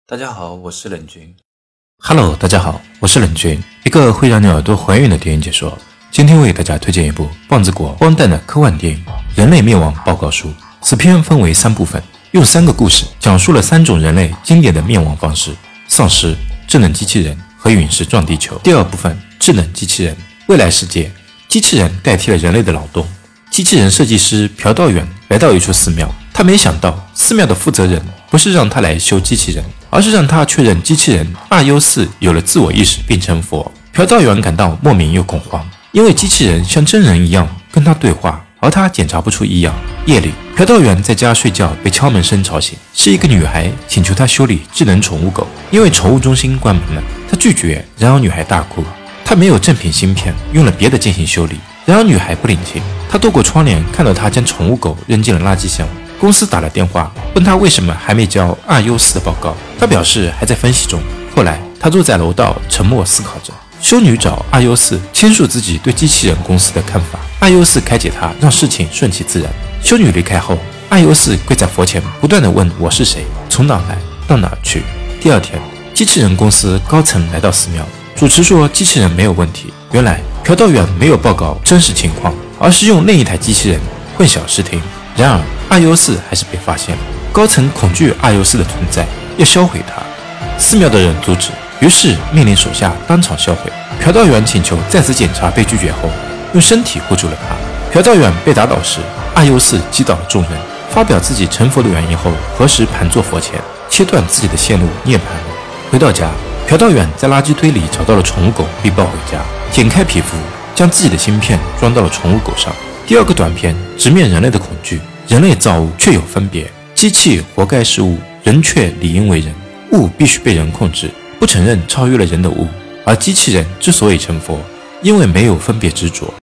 大家好，我是冷君。Hello， 大家好，我是冷君，一个会让你耳朵怀孕的电影解说。今天为大家推荐一部棒子国荒诞的科幻电影《人类灭亡报告书》。此片分为3部分，用3个故事讲述了3种人类经典的灭亡方式：丧尸、智能机器人和陨石撞地球。第2部分，智能机器人。未来世界，机器人代替了人类的劳动。机器人设计师朴道远来到一处寺庙，他没想到寺庙的负责人不是让他来修机器人，而是让他确认机器人阿优四有了自我意识并成佛。朴道远感到莫名又恐慌，因为机器人像真人一样跟他对话，而他检查不出异样。夜里，朴道远在家睡觉被敲门声吵醒，是一个女孩请求他修理智能宠物狗，因为宠物中心关门了，他拒绝，然而女孩大哭，他没有正品芯片，用了别的进行修理，然而女孩不领情，他透过窗帘看到他将宠物狗扔进了垃圾箱。公司打了电话问他为什么还没交阿优四的报告，他表示还在分析中。后来他坐在楼道沉默思考着。修女找阿优四倾诉自己对机器人公司的看法，阿优四开解他，让事情顺其自然。修女离开后，阿优四跪在佛前不断地问我是谁，从哪来，到哪去。第2天，机器人公司高层来到寺庙，主持说机器人没有问题。原来朴道远没有报告真实情况，而是用另一台机器人混淆视听。然而阿优四还是被发现了，高层恐惧阿优四的存在，要销毁他。寺庙的人阻止，于是命令手下当场销毁。朴道远请求再次检查被拒绝后，用身体护住了他。朴道远被打倒时，阿优四击倒了众人，发表自己成佛的原因后，何时盘坐佛前，切断自己的线路涅槃了。回到家，朴道远在垃圾堆里找到了宠物狗，并抱回家，剪开皮肤，将自己的芯片装到了宠物狗上。第2个短片直面人类的恐惧，人类造物却有分别，机器活该是物，人却理应为人，物必须被人控制，不承认超越了人的物，而机器人之所以成佛，因为没有分别执着。